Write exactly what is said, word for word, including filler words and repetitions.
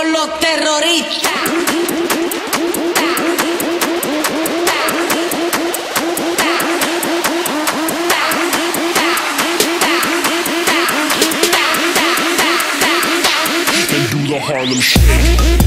con los terroristas. And do the Harlem Shake.